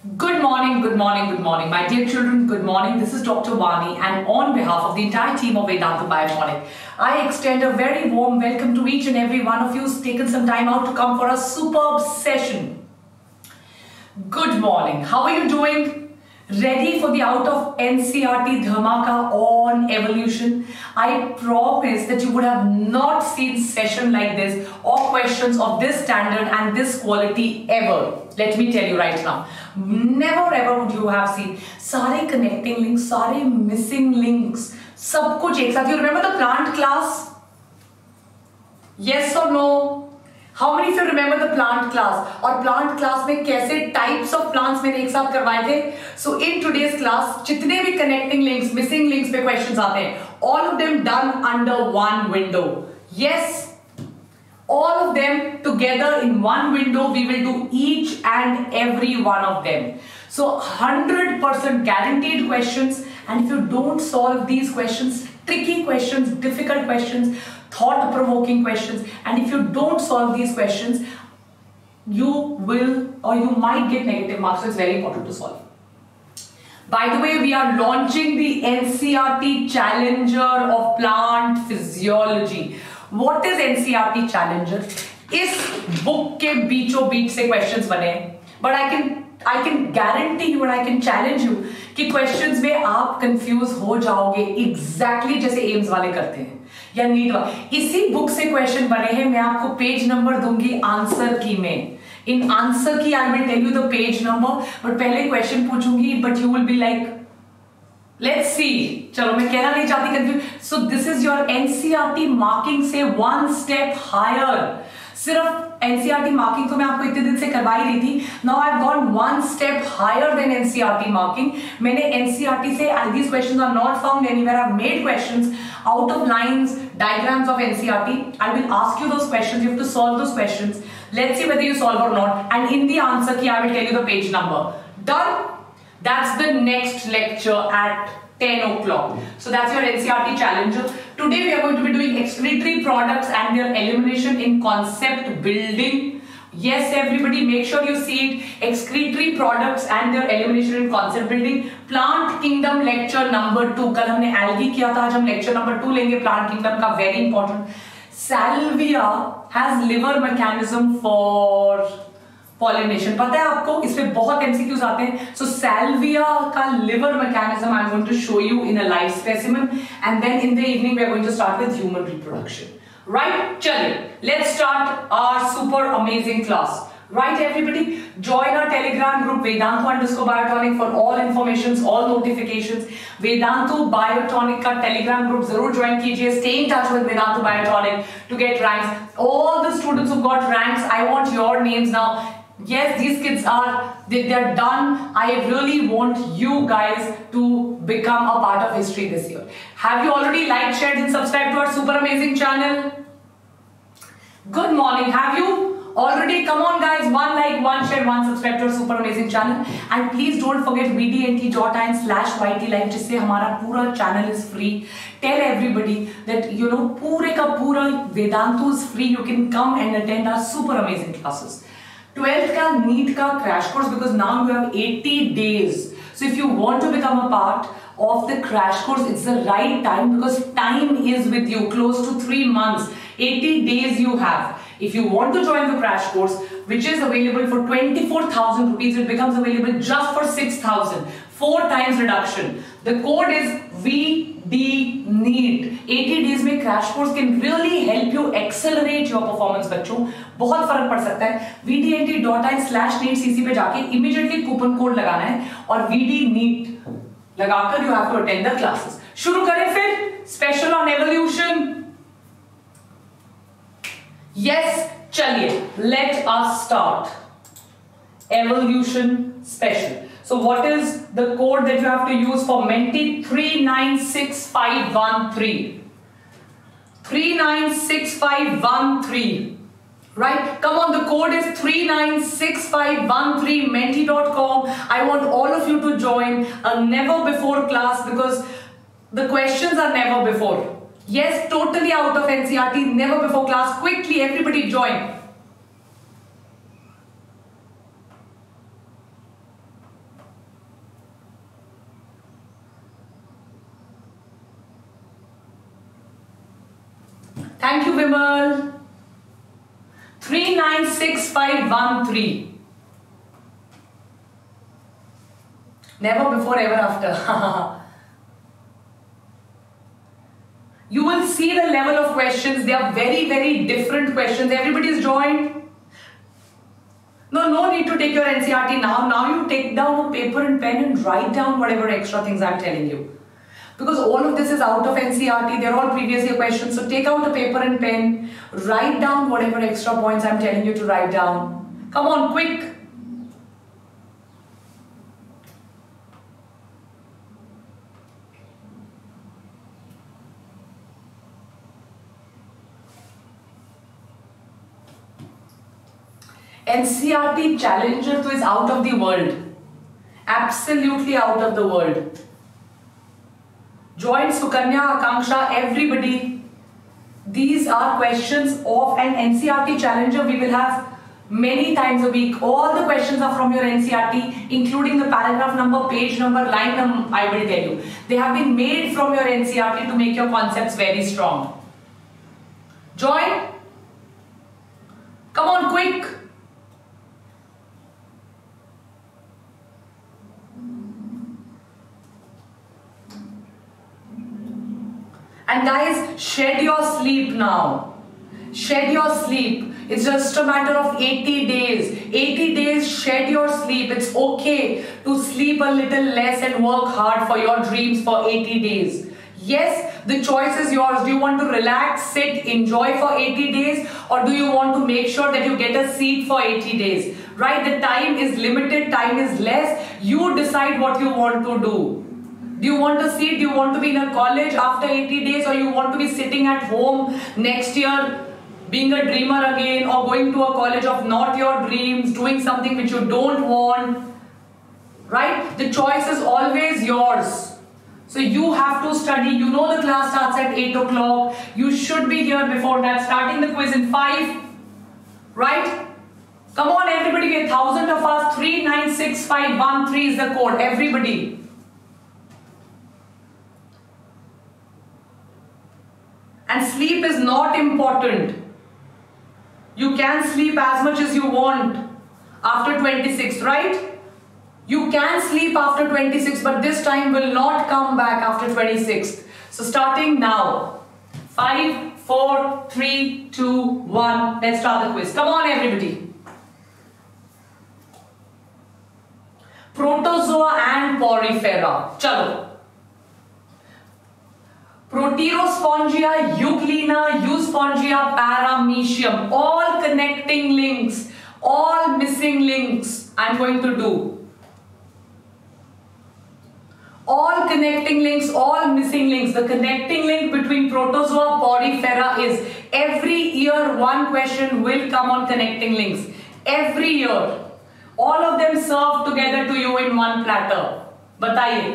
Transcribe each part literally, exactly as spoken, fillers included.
Good morning, good morning, good morning. My dear children, good morning. This is Doctor Vani, and on behalf of the entire team of Vedanta Biotonic, I extend a very warm welcome to each and every one of you who's taken some time out to come for a superb session. Good morning. How are you doing? Ready for the out of N C E R T dhamaka on evolution? I promise that you would have not seen session like this or questions of this standard and this quality ever. Let me tell you right now. Never ever would you have seen सारे connecting links, सारे missing links, सब कुछ एक साथ. You remember the plant class? Yes or no? How many of you remember the plant class? और plant class में कैसे types of plants मैंने एक साथ करवाए थे? So in today's class, जितने भी connecting links, missing links पे questions आते हैं, all of them done under one window. Yes. All of them together in one window, we will do each and every one of them. So one hundred percent guaranteed questions, and if you don't solve these questions, tricky questions, difficult questions, thought-provoking questions, and if you don't solve these questions, you will or you might get negative marks, so it's very important to solve. By the way, we are launching the N C E R T Challenger of Plant Physiology. What is N C E R T Challenger? इस book के बीचों बीच से questions बने, but I can I can guarantee you and I can challenge you कि questions में आप confuse हो जाओगे exactly जैसे एम्स वाले करते हैं या नीट वाले. इसी बुक से क्वेश्चन बने हैं. मैं आपको पेज नंबर दूंगी आंसर की में. इन आंसर की I will tell you the page number, but पहले क्वेश्चन पूछूंगी, but you will be like let's see. चलो, मैं कहना नहीं चाहती confuse. So this is your NCERT marking से वन स्टेप हायर. सिर्फ एनसीईआरटी मार्किंग तो मैं आपको इतने दिन से करवा ही रही थी. Now I have gone one step higher then NCERT marking. मैंने एनसीईआरटी से these questions are not found anywhere. I have made questions out of lines, diagrams of N C E R T. I will ask you those questions. You have to solve those questions. Let's see whether you solve or not. And in the answer key, I will tell you the page number. Done? That's the next lecture at ten o'clock. So that's your N C E R T Challenger. Today we are going to be doing excretory products and their elimination in concept building. Yes, everybody, make sure you see it. Excretory products and their elimination in concept building. Plant Kingdom lecture number two. कल हमने algae किया था, आज हम lecture number two लेंगे Plant Kingdom का. Very important. Salvia has liver mechanism for pollination. पता है आपको? इसमें बहुत M C Qs आते हैं. So Salvia का liver mechanism I'm going to show you in a live specimen, and then in the evening we are going to start with human reproduction. Right? चलिए, let's start our super amazing class. Right, everybody? Join our Telegram group Vedantu underscore Biotonic for all informations, all notifications. Vedantu Biotonic का Telegram group जरूर join कीजिए. Stay in touch with Vedantu Biotonic to get ranks. All the students who got ranks, I want your names now. Yes, these kids are they, they're done. I really want you guys to become a part of history this year. Have you already liked, shared, and subscribed to our super amazing channel? Good morning. Have you already? Come on, guys. One like, one share, one subscribe to our super amazing channel. And please don't forget V D N T dot in slash Y T live, जिससे हमारा पूरा channel is free. Tell everybody that you know पूरे का पूरा Vedantu is free. You can come and attend our super amazing classes. twelfth का NEET का crash course, because now you have eighty days. So if you want to become a part of the crash course, it's the right time, because time is with you, close to three months. eighty days you have. If you want to join the crash course, which is available for twenty-four thousand rupees, it becomes available just for six thousand. Four times reduction. The code is V D N E E T. eighty days में crash course can really help you accelerate your performance, बच्चों. बहुत फर्क पड़ सकता है. V D N T dot in slash neet C C पे जाके immediately coupon code लगाना है और V D N E E T लगाकर you have to attend the classes. शुरू करें फिर special on evolution. Yes, चलिए, let us start. Evolution special. So what is the code that you have to use for Menti? three nine six five one three. three nine six five one three. Right? Come on, the code is three nine six five one three, menti dot com. I want all of you to join a never before class, because the questions are never before. Yes, totally out of N C E R T, never before class. Quickly, everybody join. Thank you Vimal. Three nine six five one three. Never before, ever after. You will see the level of questions. They are very, very different questions. Everybody is joined. No, no need to take your N C R T now. Now you take down a paper and pen and write down whatever extra things I'm telling you. Because all of this is out of N C R T. They're all previous year questions. So take out a paper and pen. Write down whatever extra points I'm telling you to write down. Come on, quick. N C R T Challenger तो is out of the world, absolutely out of the world. Join Sukanya, Akanksha, everybody. These are questions of an N C R T Challenger we will have many times a week. All the questions are from your N C R T, including the paragraph number, page number, line number. I will tell you. They have been made from your N C R T to make your concepts very strong. Join. Come on, quick. And guys, shed your sleep now. Shed your sleep. It's just a matter of eighty days. eighty days, shed your sleep. It's okay to sleep a little less and work hard for your dreams for eighty days. Yes, the choice is yours. Do you want to relax, sit, enjoy for eighty days? Or do you want to make sure that you get a seat for eighty days? Right? The time is limited, time is less. You decide what you want to do. Do you want a seat? Do you want to be in a college after eighty days, or you want to be sitting at home next year being a dreamer again, or going to a college of not your dreams, doing something which you don't want? Right? The choice is always yours. So you have to study. You know the class starts at eight o'clock. You should be here before that, starting the quiz in five. Right? Come on everybody, a thousand of us. Three nine six five one three is the code. Everybody. And sleep is not important. You can sleep as much as you want after twenty-sixth, right? You can sleep after twenty-sixth, but this time will not come back after twenty-sixth. So starting now. five, four, three, two, one. Let's start the quiz. Come on everybody. Protozoa and Porifera. Chalo. Proterospongia, Euglena, Euspongia, Paramecium. All connecting links, all missing links I'm going to do. All connecting links, all missing links. The connecting link between Protozoa, Porifera is every year one question will come on connecting links. Every year. All of them served together to you in one platter. Bataiye.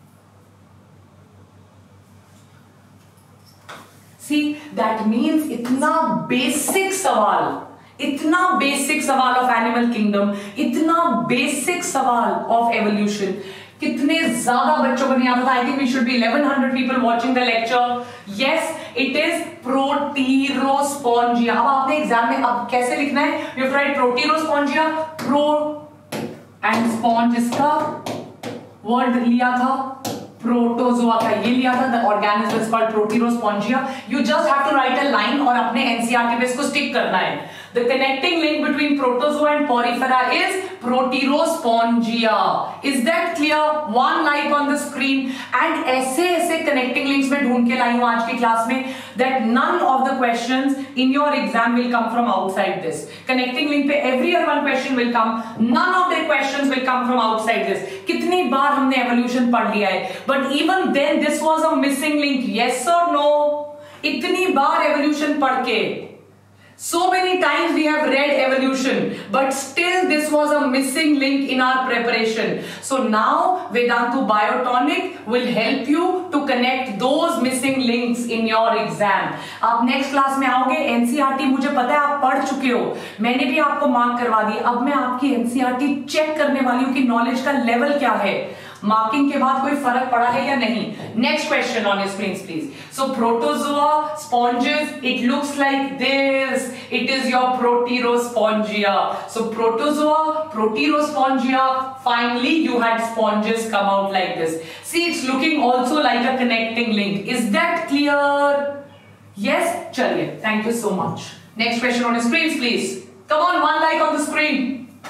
See, that means इतना basic सवाल, इतना basic सवाल of animal kingdom, इतना basic सवाल of evolution, कितने ज़्यादा बच्चों को नहीं आता था. I think we should be eleven hundred people watching the lecture. Yes, it is Proterospongia. अब आपने एग्जाम में अब कैसे लिखना है? You have to write Proterospongia, pro and sponge इसका word लिया था. प्रोटोजोआ का ये लिया था. The organism is called Proterospongia. You just have to write a line और अपने एनसीईआरटी पे इसको स्टिक करना है. The connecting link between Protozoa and Porifera is Proterospongia. Is that clear? One like on the screen. And ऐसे ऐसे connecting links में ढूंढ के लाई हूँ आज की क्लास में that none of the questions in your exam will come from outside this. Connecting link पे every year one question will come. None of the questions will come from outside this. कितनी बार हमने evolution पढ़ लिया है. But even then this was a missing link. Yes or no? इतनी बार evolution पढ़ के so many times we have read evolution, but still this was a missing link in our preparation. So now Vedantu Biotonic will help you to connect those missing links in your exam. आप next class में आओगे. NCERT मुझे पता है आप पढ़ चुके हो, मैंने भी आपको मार्क करवा दी. अब मैं आपकी एनसीईआरटी चेक करने वाली हूँ कि नॉलेज का लेवल क्या है. मार्किंग के बाद कोई फर्क पड़ा है या नहीं? Next question on your screen please. So protozoa, sponges, it looks like this. It is your proterospongia. So protozoa, proterospongia, finally you had sponges come out like this. See, it's looking also like a connecting link. Is that clear? Yes? Chaliye. Thank you so much. Next question on your screens, please. Come on, one like on the screen.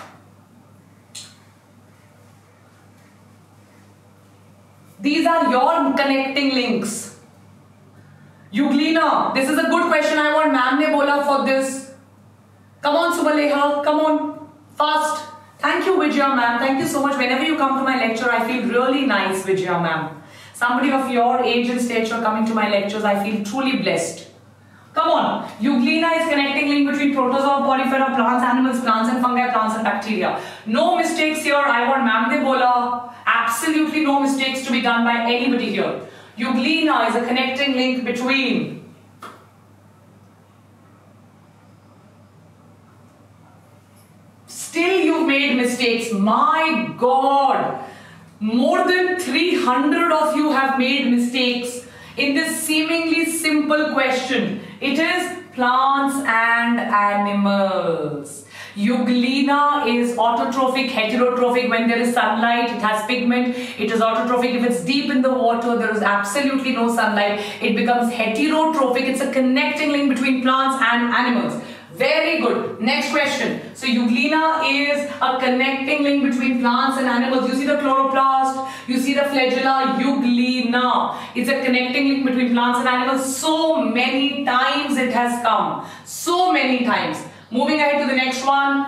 These are your connecting links. Euglena, this is a good question. I want ma'am ne bola for this. Come on, Subaleha. Come on. Fast. Thank you, Vijaya ma'am. Thank you so much. Whenever you come to my lecture, I feel really nice, Vijaya ma'am. Somebody of your age and stature coming to my lectures, I feel truly blessed. Come on. Euglena is connecting link between protozoa, polyphera, plants, animals, plants and fungi, plants and bacteria. No mistakes here. I want ma'am ne bola. Absolutely no mistakes to be done by anybody here. Euglena is a connecting link between Still you've made mistakes. My God. More than three hundred of you have made mistakes in this seemingly simple question. It is plants and animals. Euglena is autotrophic, heterotrophic. When there is sunlight, it has pigment. It is autotrophic. If it's deep in the water, there is absolutely no sunlight. It becomes heterotrophic. It's a connecting link between plants and animals. Very good. Next question. So Euglena is a connecting link between plants and animals. You see the chloroplast, you see the flagella. Euglena. It's a connecting link between plants and animals. So many times it has come. So many times. Moving ahead to the next one.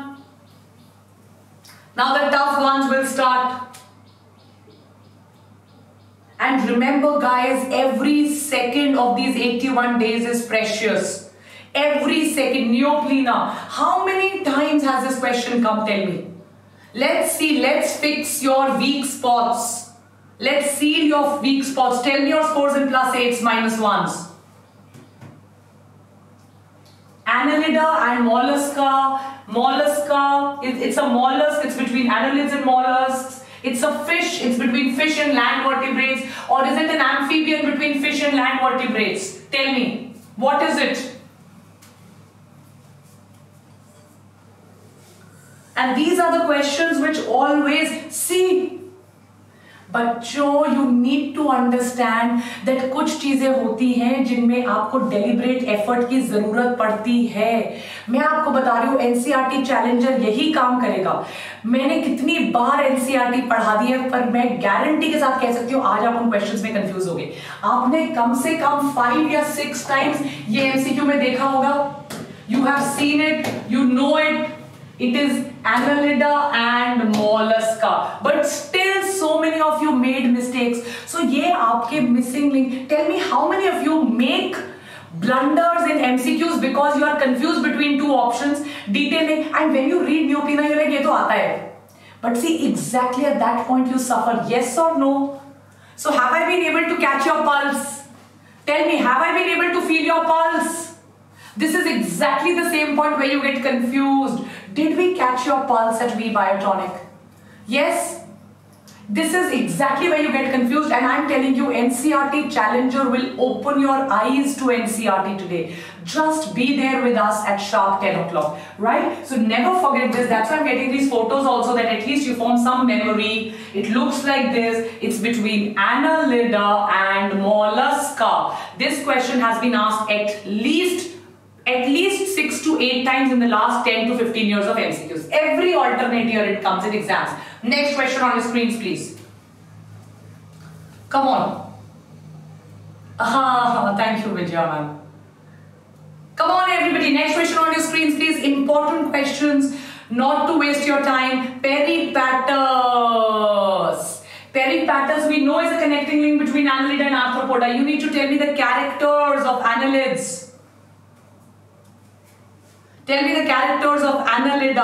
Now the tough ones will start. And remember guys, every second of these eighty-one days is precious. Every second. Neoplena. How many times has this question come? Tell me. Let's see. Let's fix your weak spots. Let's seal your weak spots. Tell me your scores in plus eights, minus ones. Annelida and mollusca. Mollusca. It's a mollusk. It's between annelids and mollusks. It's a fish. It's between fish and land vertebrates. Or is it an amphibian between fish and land vertebrates? Tell me. What is it? And these are the questions which always see. बच्चों, you need to understand that कुछ चीजें होती हैं जिनमें आपको deliberate effort की जरूरत पड़ती है. मैं आपको बता रही हूँ, एनसीईआरटी चैलेंजर यही काम करेगा. मैंने कितनी बार एनसीईआरटी पढ़ा दी है, पर मैं गारंटी के साथ कह सकती हूँ आज आप उन क्वेश्चंस में कंफ्यूज हो गए. आपने कम से कम फाइव या सिक्स टाइम्स ये एमसीक्यू में देखा होगा. You have seen it, you know it. It is Annelida and mollusca, but still so many of you made mistakes. So ये आपके missing link. Tell me how many of you make blunders in M C Qs because you are confused between two options, detailing, and when you read Neoplena, you're like, ये तो आता है. But see, exactly at that point you suffer. Yes or no? So have I been able to catch your pulse? Tell me, have I been able to feel your pulse? This is exactly the same point where you get confused. Did we catch your pulse at V Biotonic? Yes? This is exactly where you get confused, and I'm telling you, N C E R T Challenger will open your eyes to N C E R T today. Just be there with us at sharp ten o'clock, right? So never forget this. That's why I'm getting these photos also, that at least you form some memory. It looks like this. It's between Annelida and mollusca. This question has been asked at least At least six to eight times in the last ten to fifteen years of M C Qs. Every alternate year it comes in exams. Next question on your screens, please. Come on. Ah, thank you, Vijaya ma'am. Come on, everybody. Next question on your screens, please. Important questions, not to waste your time. Peripatus. Peripatus, we know, is a connecting link between Annelida and Arthropoda. You need to tell me the characters of annelids. Tell me the characters of Annelida.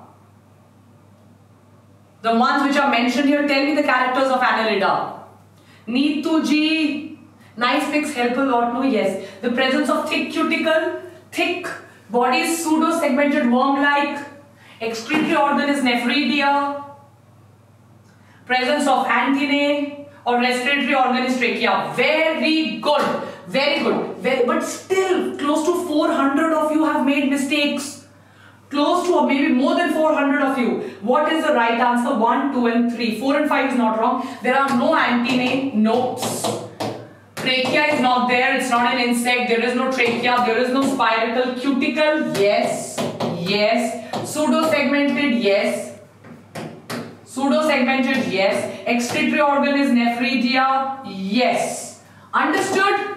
The ones which are mentioned here, tell me the characters of Annelida. Neetu ji. Nice pics help a lot, no? Yes. The presence of thick cuticle, thick body, pseudo-segmented worm-like. Excretory organ is nephridia. Presence of antennae or respiratory organ is trachea. Very good. Very good. Very, but still, close to four hundred of you have made mistakes. Close to, or maybe more than four hundred of you. What is the right answer? one, two and three. four and five is not wrong. There are no antennae. No. Trachea is not there. It's not an insect. There is no trachea. There is no spiracle. Cuticle, yes. Yes. Pseudo-segmented, yes. Pseudo-segmented, yes. Excretory organ is nephridia, yes. Understood?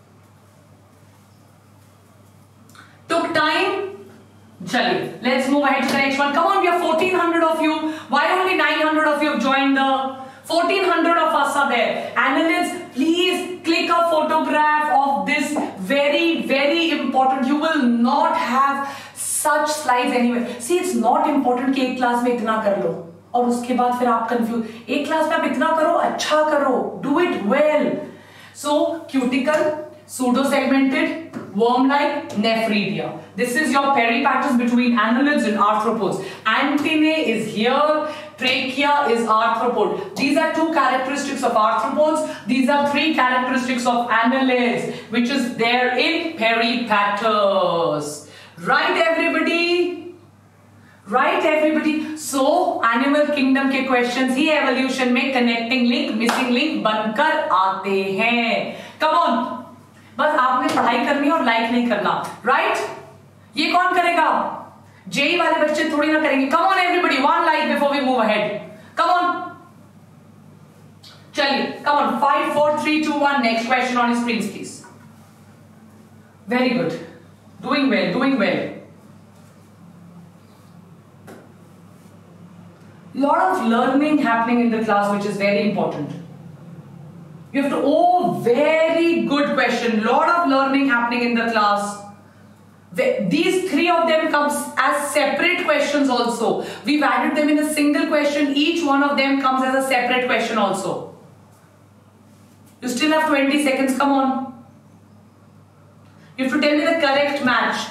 Took time? Chaliye, let's move ahead to the next one. Come on, we have fourteen hundred of you. Why only nine hundred of you have joined the... fourteen hundred of us are there. Annelids, please click a photograph of this. Very, very important. You will not have such slides anywhere. See, it's not important कि एक class में इतना कर लो और उसके बाद फिर आप कंफ्यूज. एक क्लास में आप इतना करो, अच्छा करो. Do it well. So, cuticle, pseudo-segmented, worm-like, nephridia. This is your peripatus between annelids and arthropods. Antennae is here. Trachea is arthropod. These are two characteristics of arthropods. These are three characteristics of annelids, which is there in peripatus. Right, everybody? Right, everybody? So, animal kingdom के questions ही evolution में connecting link, missing link बनकर आते हैं. Come on. बस आपने पढ़ाई करनी और लाइक नहीं करना. Right? ये कौन करेगा? जेई वाले बच्चे थोड़ी ना करेंगे. Come on, everybody. One like before we move ahead. Come on. चलिए. Come on. Five, four, three, two, one. Next question on your screens, please. Very good. Doing well. Doing well. Lot of learning happening in the class, which is very important. You have to, oh, very good question. Lot of learning happening in the class. These three of them comes as separate questions also. We've added them in a single question. Each one of them comes as a separate question also. You still have twenty seconds. Come on. You have to tell me the correct match.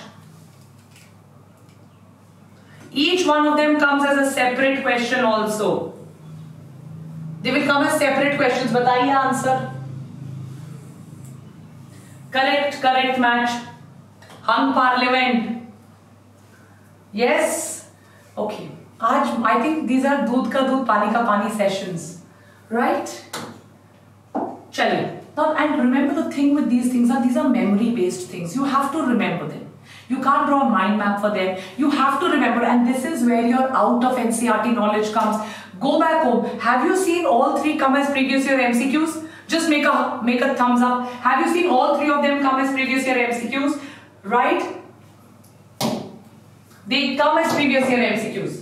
Each one of them comes as a separate question also. They will come as separate questions. Bataiye answer. Correct, correct match. Hung parliament. Yes. Okay. Aaj, I think these are doodh ka doodh, pani ka pani sessions. Right? Chaliye. Now, and remember the thing with these things are, these are memory based things. You have to remember them. You can't draw a mind map for them. You have to remember, and this is where your out of N C E R T knowledge comes. Go back home. Have you seen all three come as previous year M C Qs? Just make a make a thumbs up. Have you seen all three of them come as previous year M C Qs? Right? They come as previous year M C Qs.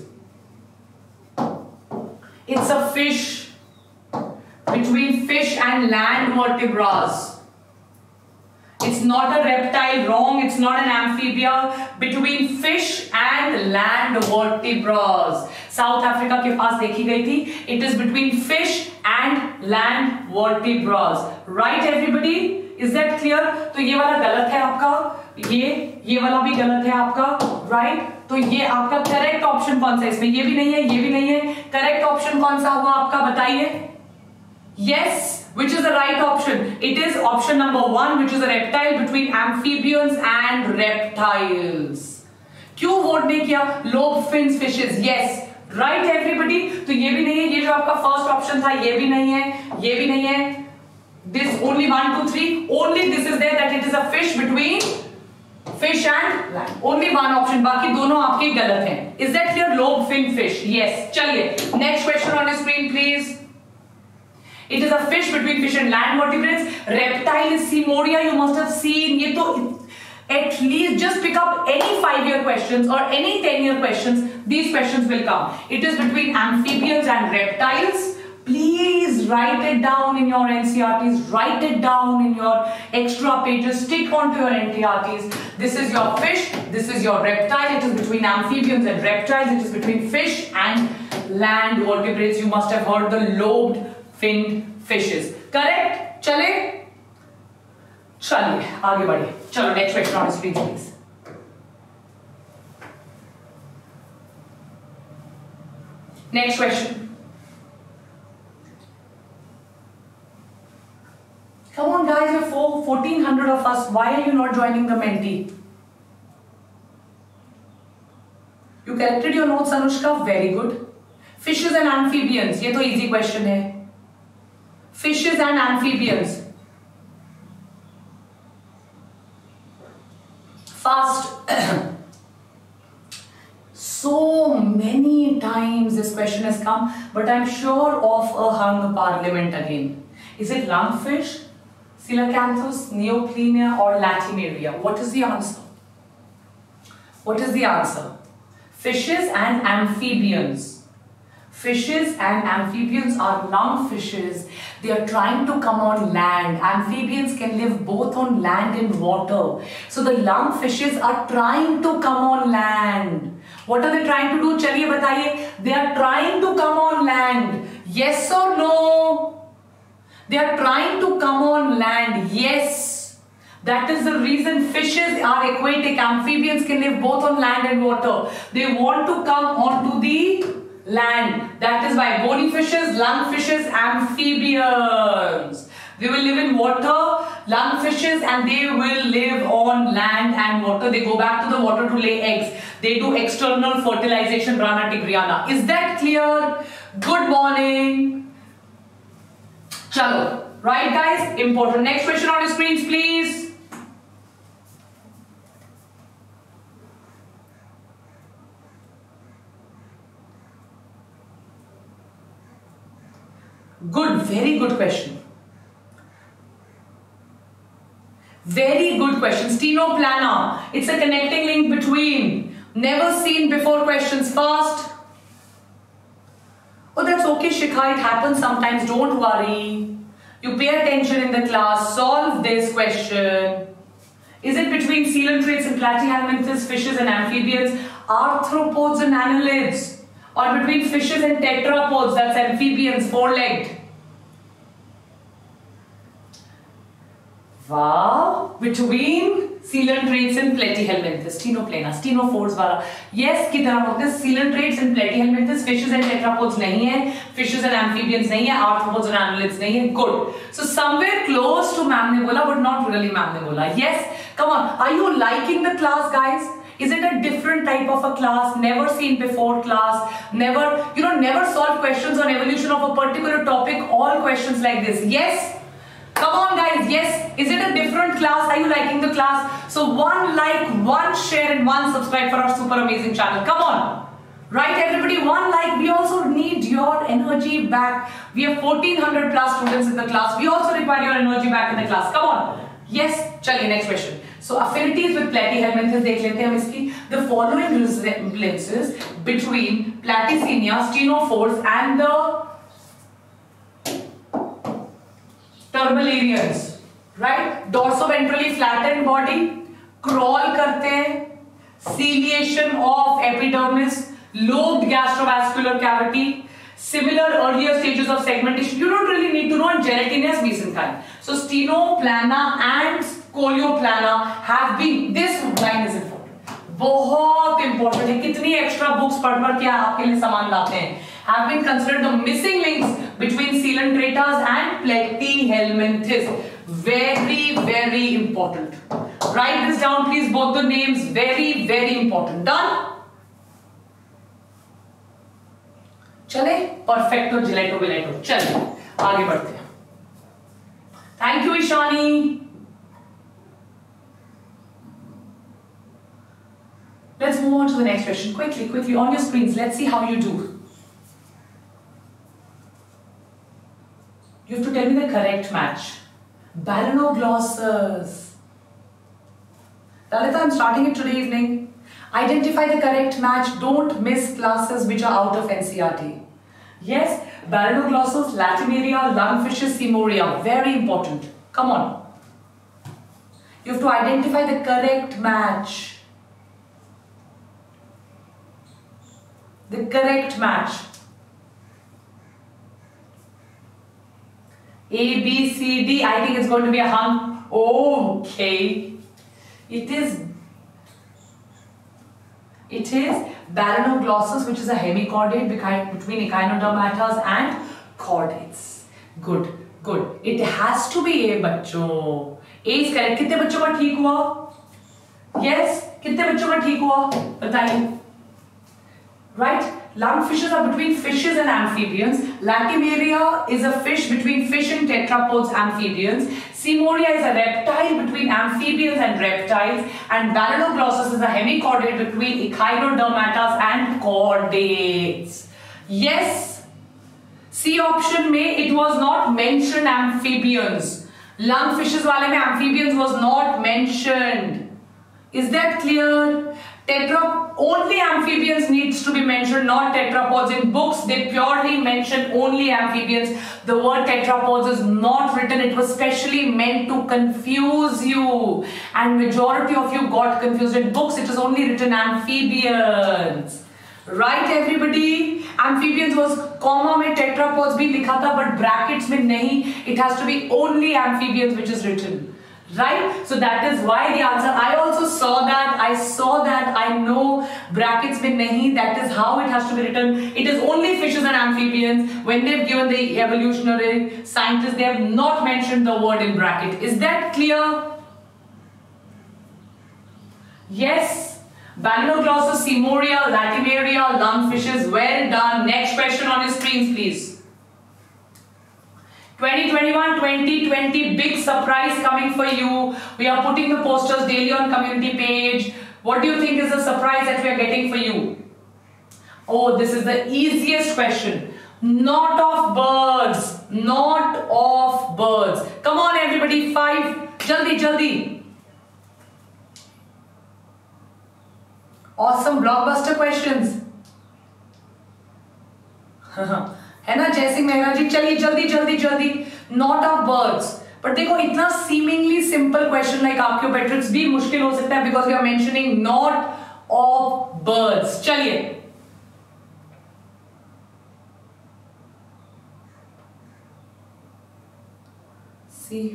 It's a fish. Between fish and land vertebrates. It's not a reptile, wrong. It's not an amphibia. Between fish and land vertebrates. South Africa के पास देखी गई थी. It is between fish and land vertebrates. Right, everybody? Is that clear? तो ये वाला गलत है आपका. ये ये वाला भी गलत है आपका. Right? तो ये आपका correct option कौन सा है इसमें? ये भी नहीं है, ये भी नहीं है. Correct option कौन सा हुआ आपका? बताइए. Yes. Which is the right option? It is option number one, which is a reptile between amphibians and reptiles. क्यों वोट नहीं किया? Lobe fins fishes. Yes. Right, everybody? तो ये भी नहीं है. ये जो आपका first option था, ये भी नहीं है. ये भी नहीं है. This only one, two, three. Only this is there that it is a fish between fish and land. Only one option. बाकी दोनों आपके गलत हैं. Is that clear? Lobe fin fish. Yes. चलिए. Next question on the screen, please. It is a fish between fish and land vertebrates. Reptile is Simoria. You must have seen. ये तो at least just pick up any five-year questions or any ten-year questions. These questions will come. It is between amphibians and reptiles. Please write it down in your N C E R Ts. Write it down in your extra pages. Stick onto your N T R Ts. This is your fish. This is your reptile. It is between amphibians and reptiles. It is between fish and land vertebrates. You must have heard the lobed finned fishes. Correct? चले? चलिए आगे बढ़िए. चलो next question on the screen, please. Next question. fourteen hundred of us. Why are you not joining the Menti? You corrected your notes, Anushka. Very good. Fishes and amphibians. ये तो easy question है. Fishes and amphibians. Fast. So many times this question has come, but I'm sure of a hung parliament again. Is it lungfish, Coelacanthus, Neoplenia, or Latimeria? What is the answer? What is the answer? Fishes and amphibians. Fishes and amphibians are lungfishes. They are trying to come on land. Amphibians can live both on land and water. So the lungfishes are trying to come on land. What are they trying to do? Chaliye bataiye. They are trying to come on land. Yes or no? They are trying to come on land. Yes. That is the reason fishes are aquatic. Amphibians can live both on land and water. They want to come onto the land. That is why bony fishes, lungfishes, amphibians. They will live in water, lungfishes, and they will live on land and water. They go back to the water to lay eggs. They do external fertilization, Rana tigriana. Is that clear? Good morning. Chalo. Right, guys? Important. Next question on your screens, please. Good, very good question. Very good question. Stenoplana. It's a connecting link between. Never seen before questions. Fast. Oh, that's okay, Shikha. It happens sometimes. Don't worry. You pay attention in the class. Solve this question. Is it between coelentrates and platyhelminthes, fishes and amphibians, arthropods and annelids? Or between fishes and tetrapods, that's amphibians, four-legged? Wow! Between coelentrates and platyhelminthes, stenoplana, stenophores वाला. Yes, की तरह होते हैं coelentrates and platyhelminthes, fishes and tetrapods नहीं है, fishes and amphibians नहीं है, arthropods and annelids नहीं है. Good. So somewhere close to ma'am ने बोला, but not really ma'am ने बोला. Yes. Come on. Are you liking the class, guys? Is it a different type of a class, never seen before class, never, you know, never solved questions on evolution of a particular topic, all questions like this? Yes? Come on, guys. Yes. Is it a different class? Are you liking the class? So one like, one share and one subscribe for our super amazing channel. Come on. Right, everybody? One like. We also need your energy back. We have fourteen hundred plus students in the class. We also require your energy back in the class. Come on. Yes. Chaliye, next question. So affinities with platyhelminthes देख लेते हैं हम इसकी. The following resemblances between Platycenia, stenophores and the turbellarians, right? Dorsoventrally flattened body, crawl करते हैं, ciliation of epidermis, lobed gastrovascular cavity, similar earlier stages of segmentation. You don't really need to know, and gelatinous mesenchyme. So stenoplana and Coleoplana have been, this line is important, बहुत important है. कितनी extra books पढ़ पढ़ के आपके लिए सामान लाते हैं. Have been considered the missing links between coelentratas and platyhelminthes. Very, very important. Write this down, please. Both the names, very, very important. Done? चले? Perfecto, gelato, gelato. चलिए आगे बढ़ते हैं. Thank you, Ishani. Let's move on to the next question. Quickly, quickly on your screens. Let's see how you do. You have to tell me the correct match. Balanoglossus. Lalita, I'm starting it today evening. Identify the correct match. Don't miss classes which are out of N C R T. Yes, Balanoglossus, Latimeria, lungfishes, Seymoria. Very important. Come on. You have to identify the correct match. The correct match. A, B, C, D. I think it's going to be a hung. Okay. It is. It is Balanoglossus, which is a hemichordate between echinodermatas and chordates. Good, good. It has to be A, bachcho. A is correct. कितने बच्चों का ठीक हुआ? Yes yes? कितने बच्चों का ठीक हुआ बताइए? Right, lungfishes are between fishes and amphibians. Latimeria is a fish between fish and tetrapods amphibians. Seymoria is a reptile between amphibians and reptiles. And Balanoglossus is a hemichordate between echinodermatas and chordates. Yes, C option में it was not mentioned amphibians. Lungfishes वाले में amphibians was not mentioned. Is that clear? Tetra, only amphibians needs to be mentioned, not tetrapods. In books, they purely mention only amphibians. The word tetrapods is not written. It was specially meant to confuse you. And majority of you got confused. In books, it is only written amphibians. Right, everybody? Amphibians was comma में tetrapods भी लिखा था, but brackets में नहीं. It has to be only amphibians which is written. Right, so that is why the answer. I also saw that. I saw that. I know brackets mein nahi. That is how it has to be written. It is only fishes and amphibians. When they've given the evolutionary scientists, they have not mentioned the word in bracket. Is that clear? Yes. Balanoglossus, Seymoria, Latimeria, lungfishes. Well done. Next question on your screens, please. twenty twenty-one twenty twenty, big surprise coming for you. We are putting the posters daily on community page. What do you think is the surprise that we are getting for you? Oh, this is the easiest question. Not of birds. Not of birds. Come on, everybody. Five. Jaldi, jaldi. Awesome blockbuster questions. है ना जय सिंह मेहरा जी? चलिए जल्दी जल्दी जल्दी. Not of birds. But देखो इतना seemingly simple question like archaeopteryx भी मुश्किल हो सकता है because we are mentioning not of birds. चलिए सी.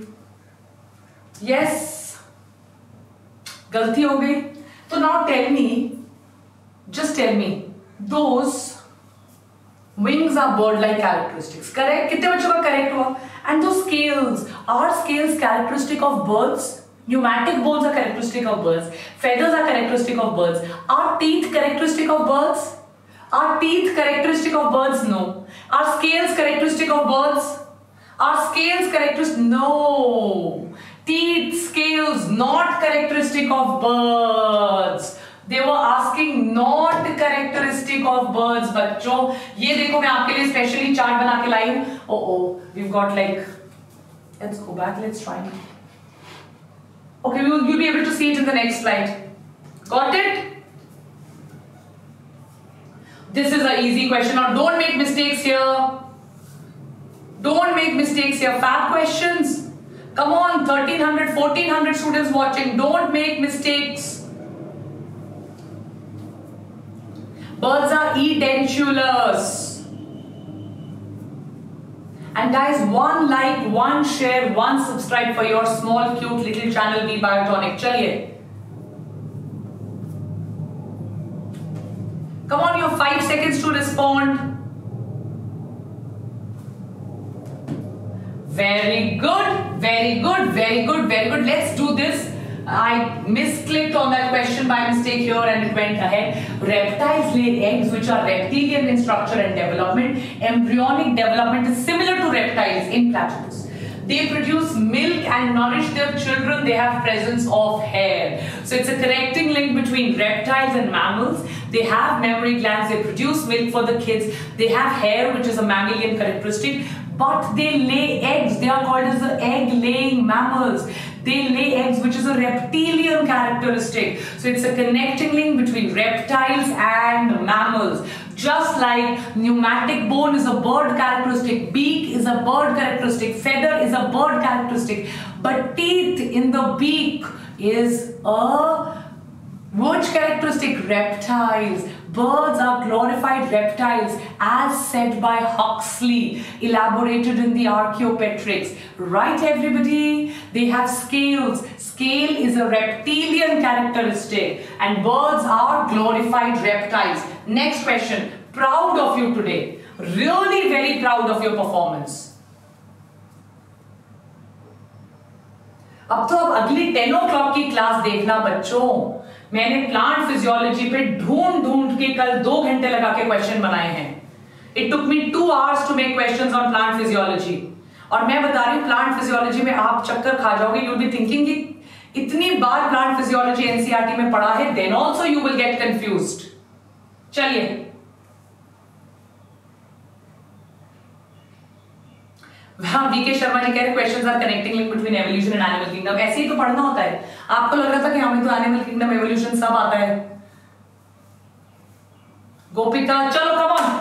यस, गलती हो गई. तो now tell me, just tell me, those wings are bird-like characteristics. Correct? कितने बच्चों का correct हुआ? And those scales, are scales characteristic of birds? Pneumatic bones are characteristic of birds. Feathers are characteristic of birds. Are teeth characteristic of birds? Are teeth characteristic of birds? No. Are scales characteristic of birds? Are scales characteristic? No. Teeth, scales, not characteristic of birds. They were asking not characteristic of birds. बच्चों ये देखो मैं आपके लिए specially chart बना के लाई हूँ. Oh oh, we've got like, let's go back, let's try. Okay, we'll you'll be able to see it in the next slide. Got it? This is an easy question. Now don't make mistakes here. Don't make mistakes here. Fab questions. Come on, thirteen hundred, fourteen hundred students watching. Don't make mistakes. Birds are edentulous. And guys, one like, one share, one subscribe for your small cute little channel Be Biotonic. Chaliye. Come on, you have five seconds to respond. Very good, very good, very good, very good. Let's do this. I misclicked on that question by mistake here and it went ahead. Reptiles lay eggs which are reptilian in structure and development. Embryonic development is similar to reptiles in platypus. They produce milk and nourish their children. They have presence of hair. So it's a connecting link between reptiles and mammals. They have mammary glands. They produce milk for the kids. They have hair, which is a mammalian characteristic. But they lay eggs. They are called as the egg-laying mammals. They lay eggs, which is a reptilian characteristic. So it's a connecting link between reptiles and mammals. Just like pneumatic bone is a bird characteristic, beak is a bird characteristic, feather is a bird characteristic, but teeth in the beak is a which characteristic? Reptiles. Birds are glorified reptiles as said by Huxley, elaborated in the Archaeopteryx. Right, everybody? They have scales. Scale is a reptilian characteristic and birds are glorified reptiles. Next question. Proud of you today. Really very proud of your performance. अब तो अब अगली ten o'clock की class देखना बच्चों, मैंने plant physiology पे ढूंढ ढूंढ के कल दो घंटे लगा के क्वेश्चन बनाए हैं। It took me two hours to make questions on plant physiology. और मैं बता रही हूं प्लांट फिजियोलॉजी में आप चक्कर खा जाओगे, यू विल बी थिंकिंग कि इतनी बार प्लांट फिजियोलॉजी एनसीईआरटी में पढ़ा है, then also you will get confused. चलिए, हाँ, वीके शर्मा जी कह रहे questions are connecting link between evolution and animal kingdom. ऐसे ही तो पढ़ना होता है। आपको लग रहा था कि हमें तो एनिमल किंगडम एवोल्यूशन सब आता है। गोपिका, चलो come on,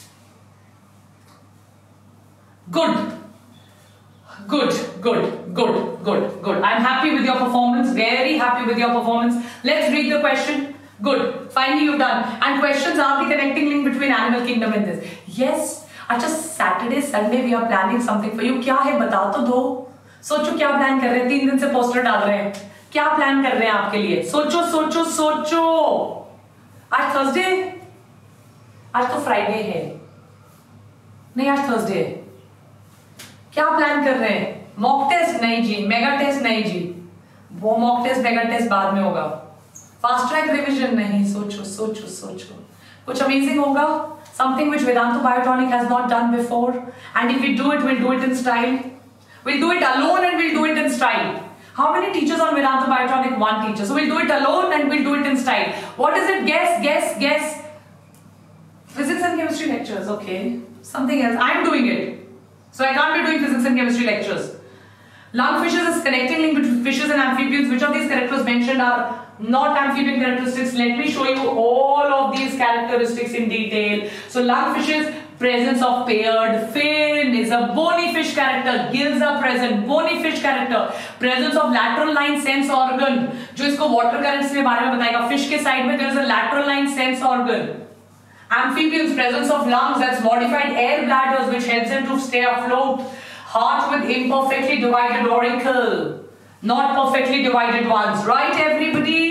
good good good good good good I am happy with your performance, very happy with your performance. Let's read the question. Good, finally you done. And questions are the connecting link between animal kingdom in this. Yes, अच्छा, Saturday Sunday we are planning something for you. क्या है बता तो दो। सोचो क्या plan कर रहे हैं, तीन दिन से पोस्टर डाल रहे हैं, क्या प्लान कर रहे हैं आपके लिए? सोचो सोचो सोचो। आज थर्सडे, आज तो फ्राइडे है, नहीं आज थर्सडे है। क्या प्लान कर रहे हैं? मॉक टेस्ट नहीं जी, मेगा टेस्ट नहीं जी, वो मॉक टेस्ट मेगा टेस्ट बाद में होगा। फास्ट ट्रैक रिवीजन नहीं। सोचो सोचो सोचो, कुछ अमेजिंग होगा, something which Vedantu Biotronic has not done before, and if we do it, we'll do it in style. We'll do it alone and we'll do it in style. How many teachers on Vedantu Biotronic? One teacher. So we'll do it alone and we'll do it in style. What is it? Guess, guess, guess. Physics and chemistry lectures. Okay. Something else. I'm doing it. So I can't be doing physics and chemistry lectures. Lungfishes is connecting link between fishes and amphibians. Which of these characters mentioned are not amphibian characteristics? Let me show you all of these characteristics in detail. So lungfishes, presence of paired fin is a bony fish character. Gills are present, bony fish character. Presence of lateral line sense organ, जो इसको water currents के बारे में बताएगा। Fish के side में there is a lateral line sense organ. Amphibians, presence of lungs, that's modified air bladders which helps them to stay afloat. Heart with imperfectly divided auricle, not perfectly divided ones, right everybody?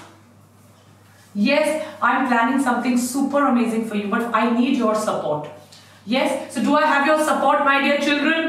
Yes, I'm planning something super amazing for you, but I need your support. Yes, so do I have your support, my dear children?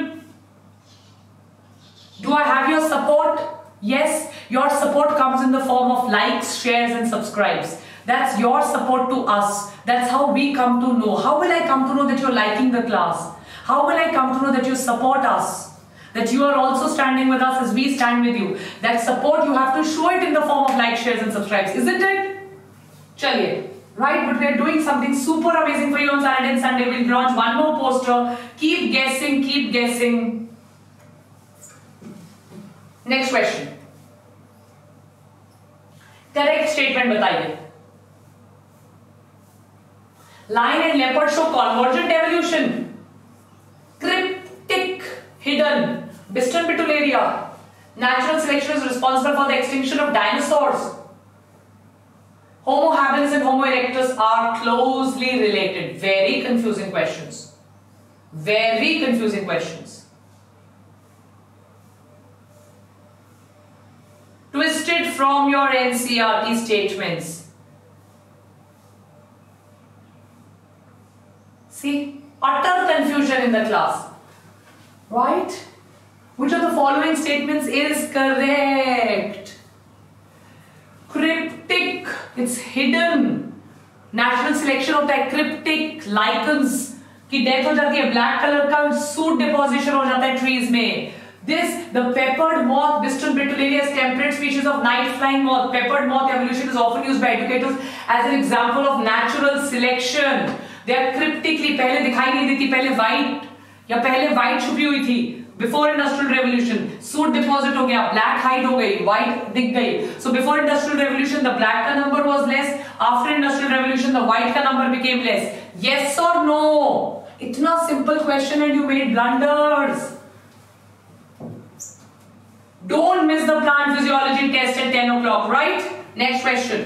Do I have your support? Yes, your support comes in the form of likes, shares and subscribes. That's your support to us. That's how we come to know. How will I come to know that you're liking the class? How will I come to know that you support us? That you are also standing with us as we stand with you. That support, you have to show it in the form of likes, shares and subscribes, isn't it? Chaliye. Right, but we are doing something super amazing for you on Saturday and Sunday. We'll launch one more poster. Keep guessing, keep guessing. Next question. Correct statement बताइए. Lion and leopard show convergent evolution. Cryptic, hidden, distant Pitullaria. Natural selection is responsible for the extinction of dinosaurs. Homo habilis and Homo erectus are closely related. Very confusing questions. Very confusing questions. Twisted from your N C E R T statements. See, utter confusion in the class. Right? Which of the following statements is correct? Cryptic, it's hidden. Natural selection होता है, cryptic, lichens की death हो जाती है, black color का soot deposition हो जाता है trees में. This, the peppered moth, distant Pitullaria, is temperate species of night flying moth. Peppered moth evolution is often used by educators as an example of natural selection. They are cryptically, पहले दिखाई नहीं देती, पहले white या पहले white छुपी हुई थी. Before industrial revolution, soot deposit हो गया, black hide हो गई, white दिख गई. So before industrial revolution, the black का number was less. After industrial revolution, the white का number became less. Yes or no? इतना simple question and you made blunders. Don't miss the plant physiology test at ten o'clock, right? Next question.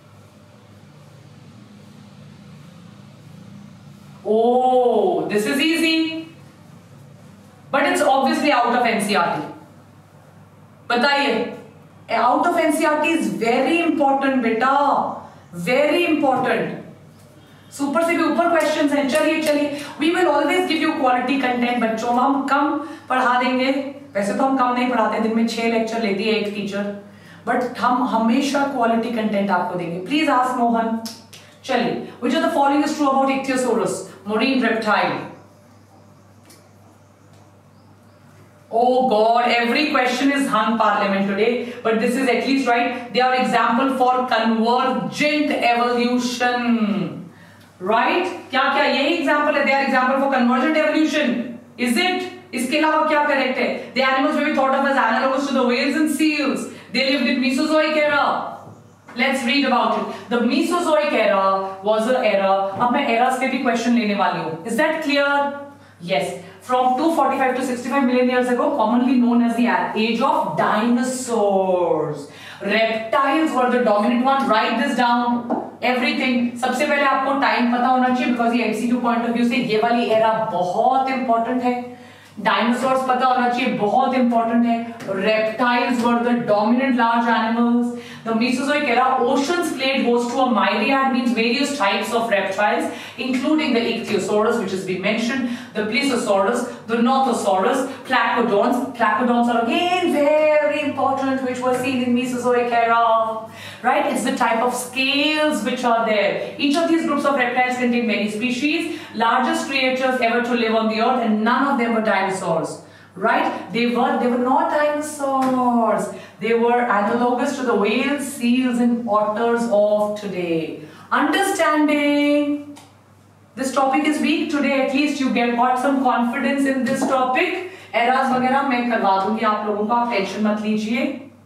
Oh, this is easy. But it's obviously out of N C E R T. बताइए. Out of N C E R T is very important, बेटा. Very important. Super से भी ऊपर questions हैं. चलिए चलिए. We will always give you quality content, बच्चों. हम कम पढ़ा देंगे. वैसे तो हम कम नहीं पढ़ाते, दिन में छह लेक्चर लेती है एक टीचर, बट हम हमेशा क्वालिटी कंटेंट आपको देंगे. Please ask Mohan. चलिए, which of the following is true about Ichthyosaurus, marine reptile? Oh God, every question is hung parliament today, but this is at least right. They are example for convergent evolution, right? क्या क्या यही example है? They are example for convergent evolution, is it? इसके अलावा क्या correct है? The animals may be thought of as analogous to the whales and seals. They lived in Mesozoic era. Let's read about it. The Mesozoic era was an era. अब मैं eras पे भी question लेने वाली हूँ. Is that clear? Yes. From two hundred forty-five to sixty-five million years ago, commonly known as the age of dinosaurs. Reptiles were the dominant one. Write this down. Everything. सबसे पहले आपको time पता होना चाहिए because ये M C Q point of view से ये वाली era बहुत important है. Dinosaurs पता होना चाहिए, बहुत important है. Reptiles were the dominant large animals. The Mesozoic era, oceans played host to a myriad, means various types of reptiles, including the Ichthyosaurus, which has been mentioned, the Plesiosaurus, the Nothosaurus, Placodons. Placodons are again very important, which were seen in Mesozoic era. Right? It's the type of scales which are there. Each of these groups of reptiles contain many species, largest creatures ever to live on the earth, and none of them were dinosaurs. Right? They were they were not dinosaurs. They were analogous to the whales, seals, and otters of today. Understanding? This topic is weak today. At least you get got some confidence in this topic. Eras वगैरह मैं करवा दूंगी आप लोगों को, आप tension मत लीजिए.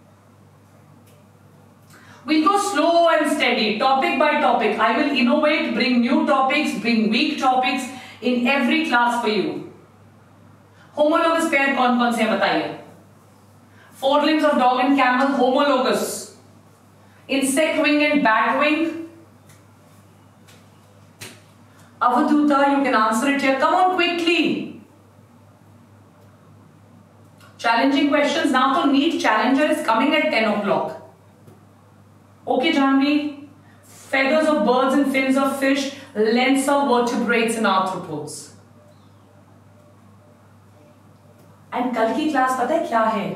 We'll go slow and steady, topic by topic. I will innovate, bring new topics, bring weak topics in every class for you. Homologous pair कौन कौन से हैं बताइए? Four limbs of dog and camel, homologous. Insect wing and bat wing. Avaduta, you can answer it here. Come on quickly. Challenging questions. Now to NEET Challenger is coming at ten o'clock. Okay, Janvi. Feathers of birds and fins of fish, lengths of vertebrates and arthropods. And कल की class पता है क्या है?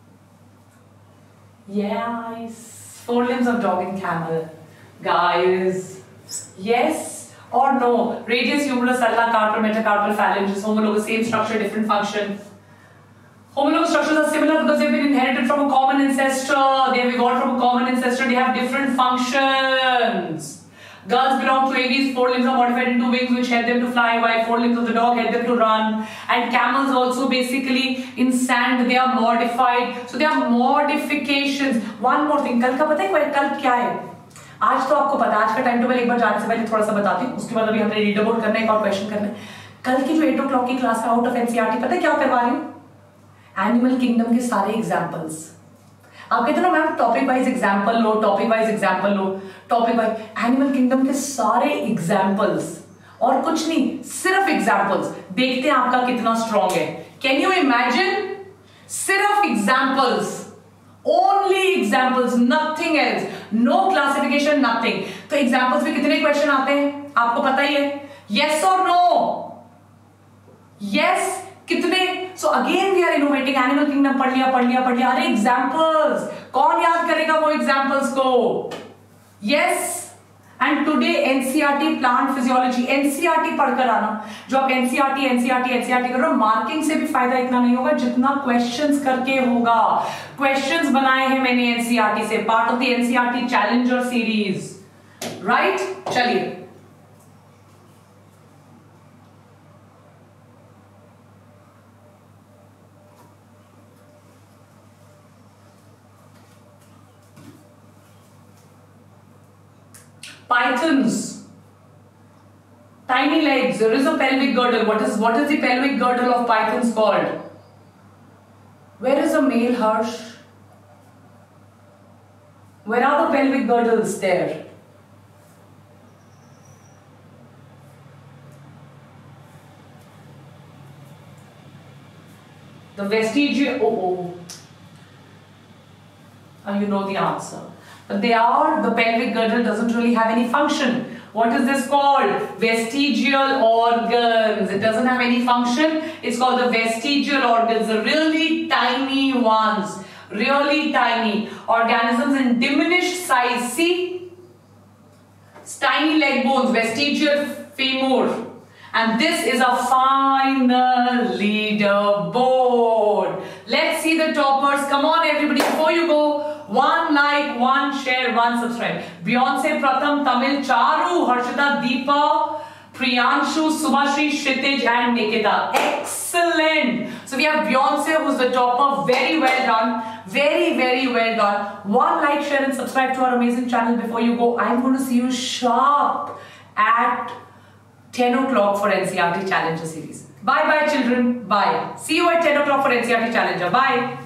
Yes, four limbs of dog and camel, guys. Yes or no? Radius, humerus, ulna, carpal, metacarpal, phalanges, homologous, same structure, different function. Homologous structures are similar because they've been inherited from a common ancestor. They have evolved from a common ancestor. They have different functions. Girls belong to aves. Four limbs are modified into wings which help them to fly, while four limbs of the dog help them to run. And camels also basically in sand they are modified. So they are modifications. One more thing. कल का पता है कल क्या है? आज तो आपको पता है. आज का टाइम टेबल एक बार जाने से पहले थोड़ा सा बताती हूँ. उसके बाद अभी हमने रीड अबाउट करना है, एक और क्वेश्चन करना है. कल की जो एट ओ क्लॉक की क्लास है आउट ऑफ एनसीईआरटी पता है क्या करवा रही हूँ? एनिमल किंगडम के सारे एग्जाम्पल्स. आप कहते हो मैम टॉपिक वाइज एग्जाम्पल लो, टॉपिक वाइज एग्जाम्पल लो, टॉपिक वाइज. एनिमल किंगडम के सारे एग्जाम्पल्स और कुछ नहीं, सिर्फ एग्जाम्पल्स. देखते हैं आपका कितना स्ट्रॉन्ग है. Can you imagine? सिर्फ examples, only examples, nothing else, no classification, nothing. तो एग्जाम्पल्स में कितने क्वेश्चन आते हैं आपको पता ही है. यस और नो? यस कितने? So again we are innovating. Animal kingdom पढ़ लिया पढ़ लिया पढ़ लिया. अरे एग्जाम्पल्स कौन याद करेगा वो एग्जाम्पल्स को? Yes. And today NCERT plant physiology, NCERT पढ़कर आना. जो आप एनसीईआरटी एनसीईआरटी एनसीईआरटी कर रहे हो, मार्किंग से भी फायदा इतना नहीं होगा जितना क्वेश्चंस करके होगा. क्वेश्चंस बनाए हैं मैंने एनसीईआरटी से, part of the NCERT challenger series. Right, चलिए. Pythons, tiny legs. There is a pelvic girdle. What is what is the pelvic girdle of pythons called? Where is the male, Harsh? Where are the pelvic girdles there? The vestigial. Oh, oh. And you know the answer. But they are, the pelvic girdle doesn't really have any function. What is this called? Vestigial organs. It doesn't have any function. It's called the vestigial organs, the really tiny ones. Really tiny organisms in diminished size. See? Tiny leg bones, vestigial femur. And this is a final leaderboard. Let's see the toppers. Come on, everybody. Before you go, one like, one share, one subscribe. Beyonce, Pratham, Tamil, Charu, Harshita, Deepa, Priyanshu, Subhashri, Kshitij, and Nikita. Excellent. So we have Beyonce, who's the topper. Very well done. Very, very well done. One like, share, and subscribe to our amazing channel before you go. I'm going to see you sharp at ten o'clock for N C R T Challenger series. Bye bye children. Bye. See you at ten o'clock for N C R T Challenger. Bye.